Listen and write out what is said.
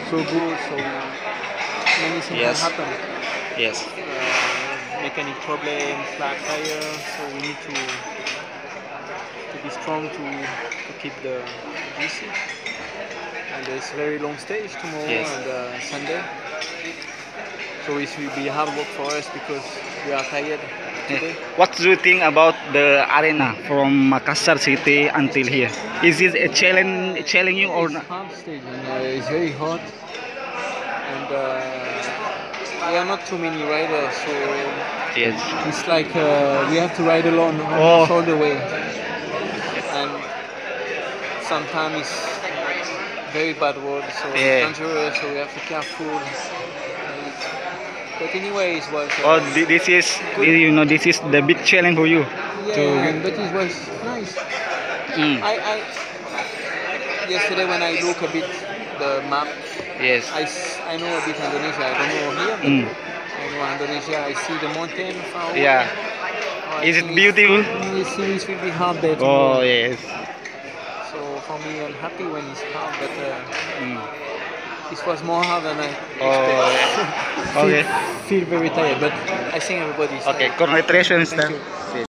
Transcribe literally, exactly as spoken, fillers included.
so good, so many things Yes. can happen. Yes. Uh, mechanic problem, flat tire, so we need to to be strong to to keep the G C. And it's very long stage tomorrow Yes. and uh, Sunday. So it will be hard work for us because we are tired today. What do you think about the arena from Makassar city until here? Is it a challenge, challenging or It's not? hard stage and uh, it's very hot and uh, we are not too many riders, so Yes. it's like uh, we have to ride alone Oh. almost all the way. And sometimes it's very bad road, so Yeah. it's dangerous, so we have to be careful. And but anyway, it was Oh, uh, thi- this is good. you know this is the big challenge for you. Yeah, to yeah, but it was nice. Mm. I, I yesterday when I look a bit the map, Yes. I, s- I know a bit Indonesia. I don't know here, but Mm. I know Indonesia. I see the mountain far away. Yeah. Oh, I Is it think beautiful? It's, it's will be hard there Oh tomorrow. yes. So for me, I'm happy when it's hard, but uh, Mm. it was more hard than I Oh. expected. Okay. feel, feel very tired, but I think everybody is Okay. tired. Congratulations. Thank then. you.